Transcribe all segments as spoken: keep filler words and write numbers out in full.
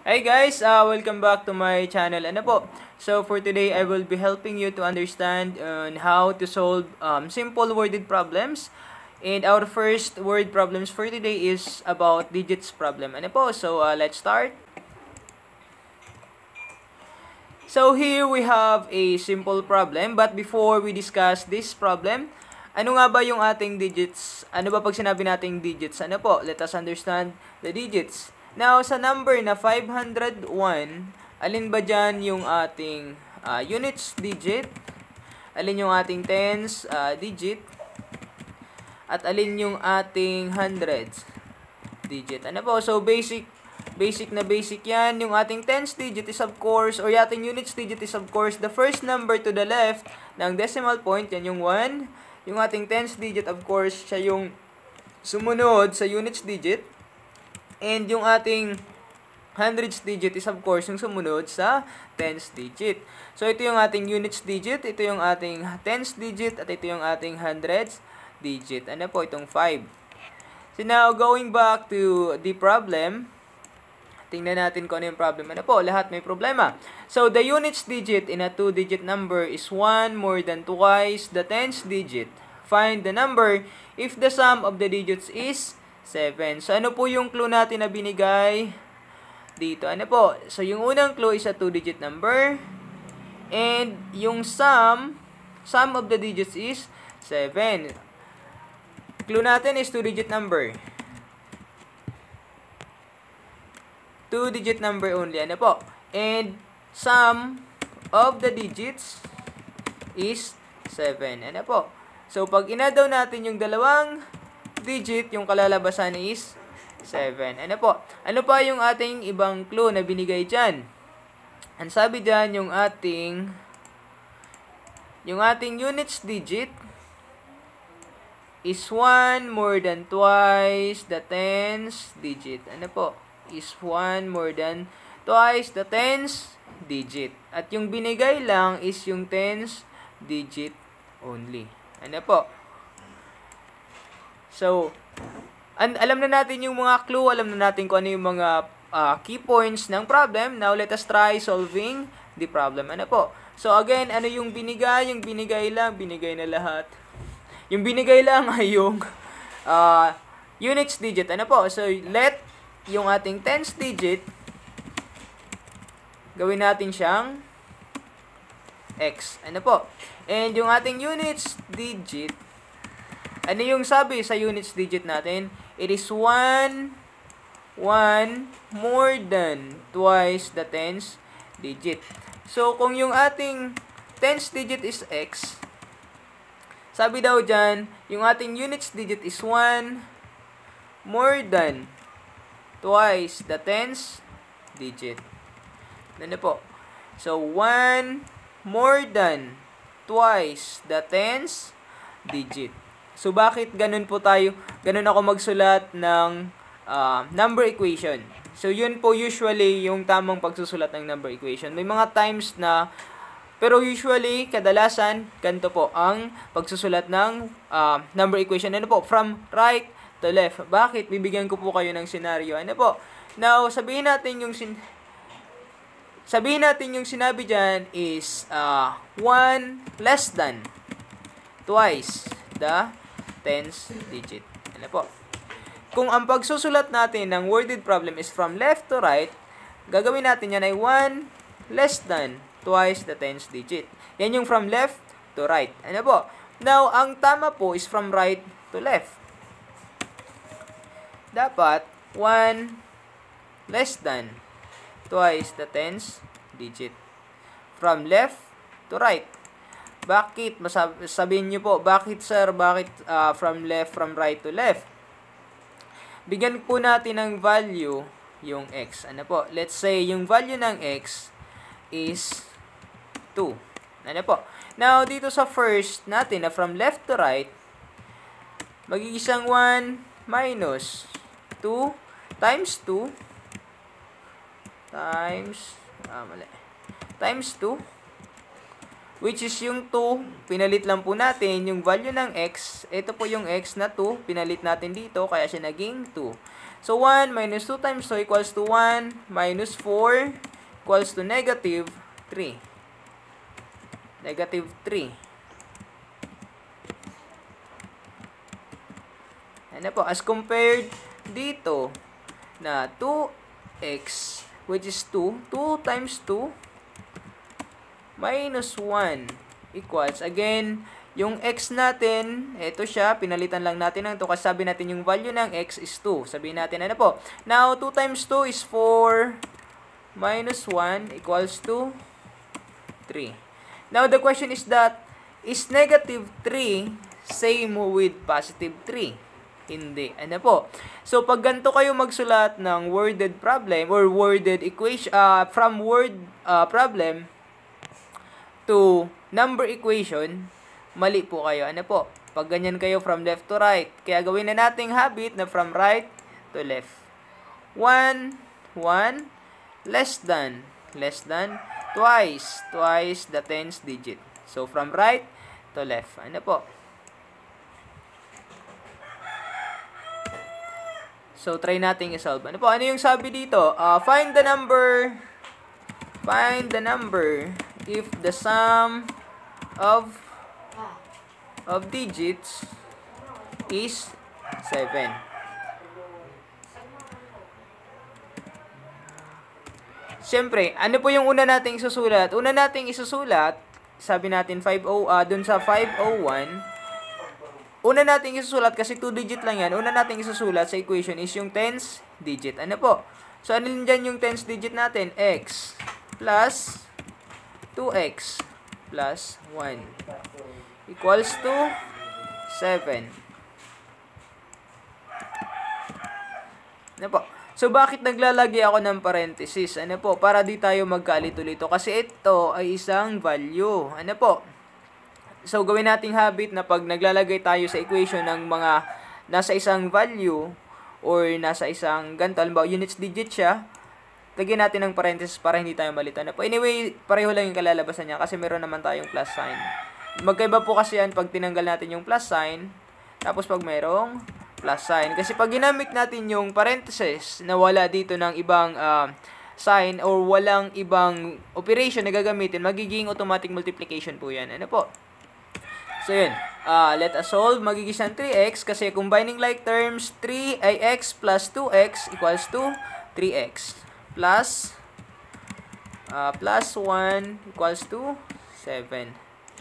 Hey guys, uh, welcome back to my channel. Ano po? So for today, I will be helping you to understand on how to solve um, simple worded problems. And our first word problems for today is about digits problem. Ano po? So uh, let's start. So here we have a simple problem, but before we discuss this problem, ano nga ba yung ating digits? Ano ba pag sinabi nating digits? Ano po? Let us understand the digits. Now, sa number na five hundred one, alin ba dyan yung ating uh, units digit? Alin yung ating tens uh, digit? At alin yung ating hundreds digit? Ano po? So, basic Basic na basic yan. Yung ating tens digit is of course, or yung ating units digit is of course, the first number to the left ng decimal point, yan yung one. Yung ating tens digit, of course, siya yung sumunod sa units digit. And yung ating hundreds digit is of course yung sumunod sa tens digit. So, ito yung ating units digit, ito yung ating tens digit, at ito yung ating hundreds digit. Ano po? Itong five. So, now, going back to the problem, tingnan natin kung ano yung problem. Ano po? Lahat may problema. So, the units digit in a two-digit number is one more than twice the tens digit. Find the number if the sum of the digits is seven. So, ano po yung clue natin na binigay dito? Ano po? So, yung unang clue is a two-digit number. And yung sum, sum of the digits is seven. Clue natin is two-digit number. Two-digit number only. Ano po? And sum of the digits is seven. Ano po? So, pag inadaw natin yung dalawang digit, yung kalalabasan is seven. Ano po? Ano pa yung ating ibang clue na binigay dyan? Ang sabi dyan, yung ating yung ating units digit is one more than twice the tens digit. Ano po? Is one more than twice the tens digit. At yung binigay lang is yung tens digit only. Ano po? So, an alam na natin yung mga clue, alam na natin kung ano yung mga uh, key points ng problem. Now, let us try solving the problem. Ano po? So, again, ano yung binigay? Yung binigay lang, binigay na lahat. Yung binigay lang ay yung uh, units digit. Ano po? So, let yung ating tens digit, gawin natin siyang x. Ano po? And yung ating units digit, ano yung sabi sa units digit natin? It is one, one more than twice the tens digit. So, kung yung ating tens digit is x, sabi daw dyan, yung ating units digit is one more than twice the tens digit. Ano po? So, one more than twice the tens digit. So, bakit ganun po tayo? Ganun ako magsulat ng uh, number equation. So, yun po usually yung tamang pagsusulat ng number equation. May mga times na, pero usually, kadalasan, ganito po ang pagsusulat ng uh, number equation. Ano po? From right to left. Bakit? Bibigyan ko po kayo ng senaryo. Ano po? Now, sabihin natin yung sin sabihin natin yung sinabi dyan is uh, one less than twice the tens digit. Ano po? Kung ang pagsusulat natin ng worded problem is from left to right, gagawin natin yan ay one less than twice the tens digit. Yan yung from left to right. Ano po? Now, ang tama po is from right to left. Dapat one less than twice the tens digit. From left to right. Bakit? Masab sabihin nyo po, bakit sir? Bakit uh, from left, from right to left? Bigyan po natin ng value yung x. Ano po? Let's say, yung value ng x is two. Ano po? Now, dito sa first natin, na from left to right, magigisang one minus two times two times ah, mali. Times two which is yung two, pinalit lang po natin yung value ng x. Ito po yung x na two, pinalit natin dito, kaya siya naging two. So, one minus two times two equals to one, minus four equals to negative three. Negative three. Ano po, as compared dito na two x, which is two, two times two, minus one equals, again, yung x natin, ito siya, pinalitan lang natin ng two kasi sabi natin yung value ng x is two. Sabihin natin, ano po, now, two times two is four, minus one equals to three. Now, the question is that, is negative three same with positive three? Hindi. Ano po? So, pag ganito kayo magsulat ng worded problem or worded equation, uh, from word uh, problem to number equation, mali po kayo. Ano po? Pag ganyan kayo from left to right. Kaya gawin na nating habit na from right to left. one, one, less than, less than, twice, twice the tens digit. So, from right to left. Ano po? So, try nating i-solve. Ano po? Ano yung sabi dito? Uh, find the number, find the number if the sum of, of digits is seven. Siyempre, ano po yung una nating isusulat? Una nating isusulat, sabi natin five oh, uh, dun sa five oh one, una nating isusulat, kasi two digit lang yan, una nating isusulat sa equation is yung tens digit. Ano po? So, ano dyan yung tens digit natin? X plus two x plus one equals to seven. Ano po? So, bakit naglalagay ako ng parenthesis? Ano po? Para di tayo magkalito-lito. Kasi ito ay isang value. Ano po? So, gawin nating habit na pag naglalagay tayo sa equation ng mga nasa isang value or nasa isang ganito, halimbawa units digit siya, lagyan natin ng parenthesis para hindi tayo malito. Ano po? Anyway, pareho lang yung kalalabasan niya kasi meron naman tayong plus sign. Magkaiba po kasi yan pag tinanggal natin yung plus sign, tapos pag merong plus sign. Kasi pag ginamit natin yung parenthesis na wala dito ng ibang uh, sign or walang ibang operation na gagamitin, magiging automatic multiplication po yan. Ano po? So, yun. Uh, let us solve. Magiging siyang three x kasi combining like terms, three ay x plus two x equals to three x. Plus, uh, plus one equals to seven.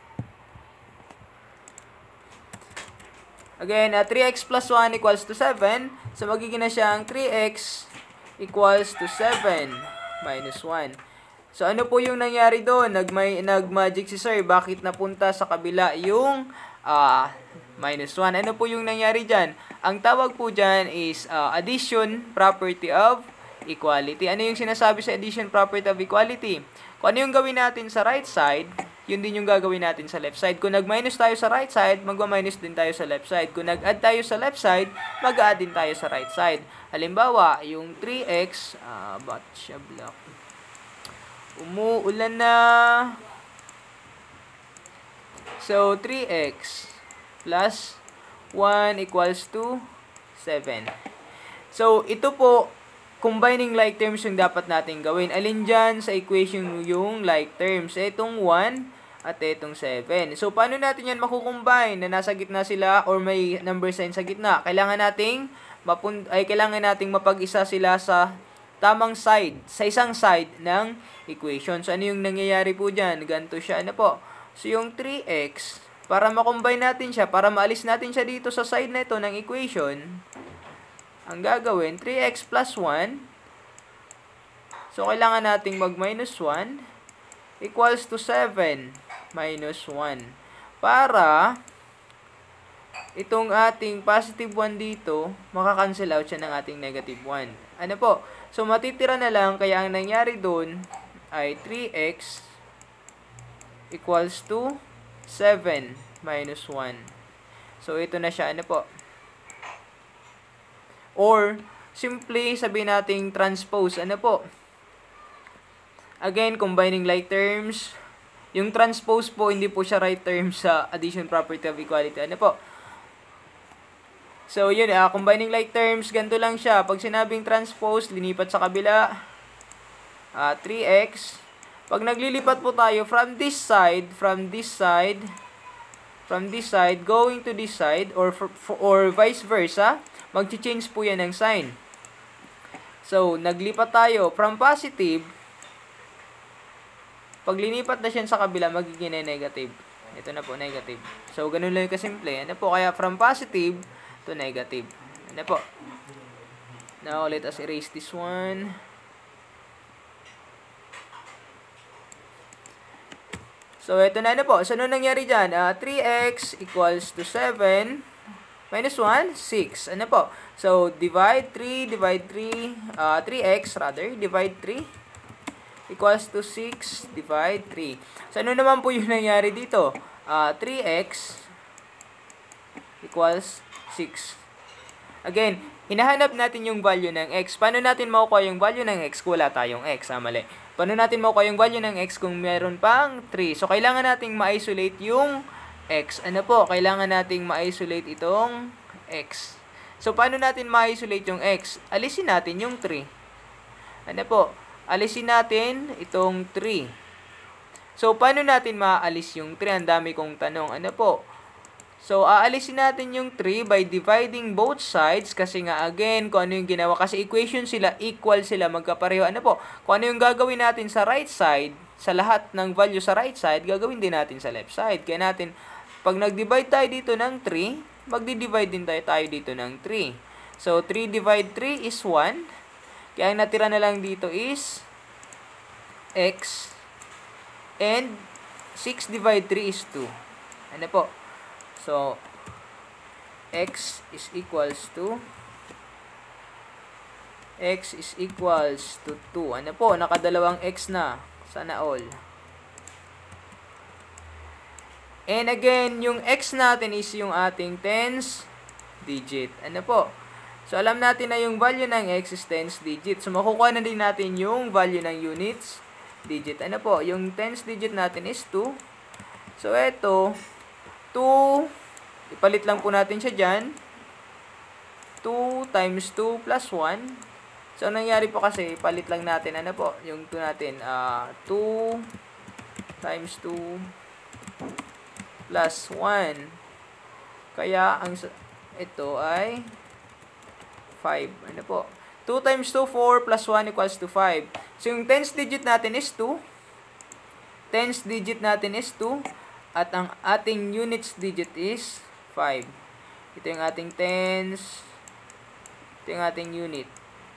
Again, uh, three x plus one equals to seven. So, magiging na siyang three x equals to seven minus one. So, ano po yung nangyari doon? Nag-may, nag-magic si sir. Bakit napunta sa kabila yung uh, minus one? Ano po yung nangyari dyan? Ang tawag po dyan is uh, addition property of equality. Ano yung sinasabi sa addition property of equality? Kung ano yung gawin natin sa right side, yun din yung gagawin natin sa left side. Kung nag-minus tayo sa right side, magma-minus din tayo sa left side. Kung nag-add tayo sa left side, mag-add din tayo sa right side. Halimbawa, yung three x, ah, uh, ba't siya block? Umuulan na. So, three x plus one equals to seven. So, ito po, combining like terms yung dapat natin gawin. Alin dyan sa equation yung like terms? Itong one at itong seven. So, paano natin yan makukombine na nasa gitna sila or may number sign sa gitna? Kailangan nating mapun ay kailangan nating mapag-isa sila sa tamang side, sa isang side ng equation. So, ano yung nangyayari po dyan? Ganito siya. Ano po? So, yung three x, para makombine natin siya, para maalis natin siya dito sa side na ito ng equation, ang gagawin, three x plus one. So, kailangan nating mag-minus one equals to seven minus one. Para itong ating positive one dito, makakancel out siya ng ating negative one. Ano po? So, matitira na lang, kaya ang nangyari doon ay three x equals to seven minus one. So, ito na siya. Ano po? Or, simply, sabihin nating transpose. Ano po? Again, combining like terms, Yung transpose po, hindi po siya right term sa addition property of equality. Ano po? So, yun, uh, combining like terms, ganito lang siya. Pag sinabing transpose, linipat sa kabila, uh, three x. Pag naglilipat po tayo from this side, from this side, from this side, going to this side, or, for, for, or vice versa, mag-change po yan ng sign. So, naglipat tayo from positive, pag linipat na siya sa kabila, magiging negative. Ito na po, negative. So, ganun lang yung kasimple. Ano po? Kaya from positive to negative. Ano po? Now, let us erase this one. So, ito na ano po. So, ano nangyari dyan? Uh, three x equals to seven. Minus one, six. Ano po? So, divide three, divide three, uh, three x rather, divide three. Equals to six, divide three. So, ano naman po yung nangyari dito? Uh, three x equals six. Again, hinahanap natin yung value ng x. Paano natin makukuha yung value ng x kung wala tayong x? Ah, mali. Paano natin makukuha yung value ng x kung meron pang three? So, kailangan nating ma-isolate yung x. Ano po? Kailangan nating ma-isolate itong x. So, paano natin ma-isolate yung x? Alisin natin yung three. Ano po? Alisin natin itong three. So, paano natin maaalis yung three? Ang dami kong tanong. Ano po? So, aalisin natin yung three by dividing both sides. Kasi nga, again, kung ano yung ginawa. Kasi equation sila, equal sila, magkapareho. Ano po? Kung ano yung gagawin natin sa right side, sa lahat ng value sa right side, gagawin din natin sa left side. Kaya natin, pag nag-divide tayo dito ng three, magdi-divide din tayo, tayo dito ng three. So, three divide three is one. Kaya ang natira na lang dito is x. And six divide three is two. Ano po? So, x is equals to x is equals to two. Ano po? Nakadalawang x na. Sana all. And again, yung x natin is yung ating tens digit. Ano po? So, alam natin na yung value ng x is tens digit. So, makukuha na din natin yung value ng units digit. Ano po? Yung tens digit natin is two. So, eto, two, ipalit lang po natin siya dyan. two times two plus one. So, ang nangyari po kasi, ipalit lang natin, ano po? Yung two natin, uh, two times two plus one. Kaya, ang ito ay five. Ano po? two times two, four plus one equals to five. So, yung tens digit natin is two. Tens digit natin is two. At ang ating units digit is five. Ito yung ating tens. Ito yung ating unit.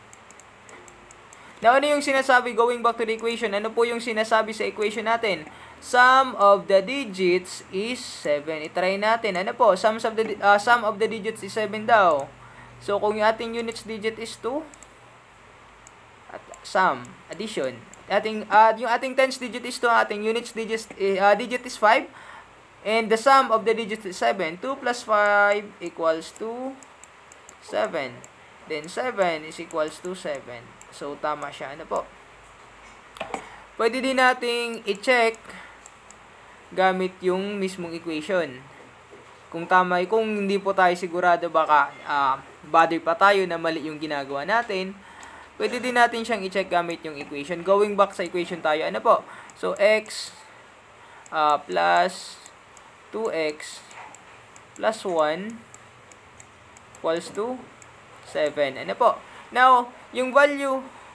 Now, ano yung sinasabi going back to the equation? Ano po yung sinasabi sa equation natin? Sum of the digits is seven. I-try natin. Ano po? Sum of the, uh, sum of the digits is seven daw. So, kung yung ating units digit is two, at sum, addition, ating, uh, yung ating tens digit is two, ating units digit, uh, digit is five, and the sum of the digits is seven. two plus five equals to seven. Then, seven is equals to seven. So, tama siya. Ano po? Pwede din nating i-check gamit yung mismong equation. Kung tama, kung hindi po tayo sigurado, baka uh, bother pa tayo na mali yung ginagawa natin, pwede din natin siyang i-check gamit yung equation. Going back sa equation tayo, ano po? So, x uh, plus two x plus one equals to seven. Ano po? Now, yung value,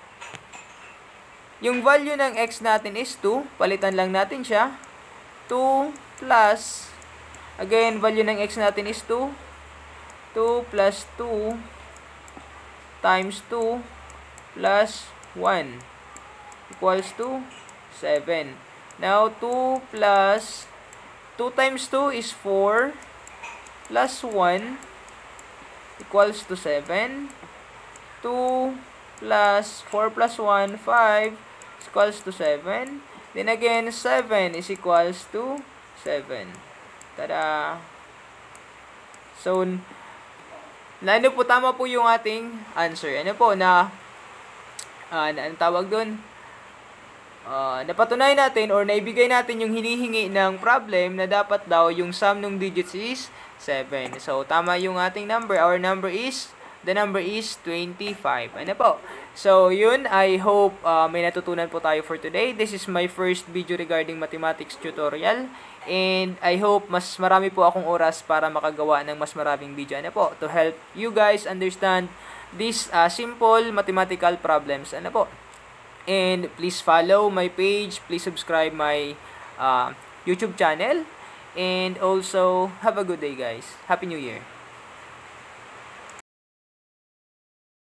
yung value ng x natin is two. Palitan lang natin siya. two plus, again, value ng x natin is two. two plus two times two plus one equals to seven. Now, two plus, two times two is four plus one equals to seven. two plus four plus one, five equals to seven. Then again, seven is equals to seven. Tada! So, na ano po, tama po yung ating answer. Ano po, na, uh, na anong tawag dun? uh, napatunayan natin or naibigay natin yung hinihingi ng problem na dapat daw yung sum ng digits is seven. So, tama yung ating number. Our number is, the number is twenty-five. Ano po? So, yun. I hope uh, may natutunan po tayo for today. This is my first video regarding mathematics tutorial. And I hope mas marami po akong oras para makagawa ng mas maraming video ano po, to help you guys understand these uh, simple mathematical problems. Ano po? And please follow my page, please subscribe my uh, YouTube channel, and also have a good day guys. Happy New Year!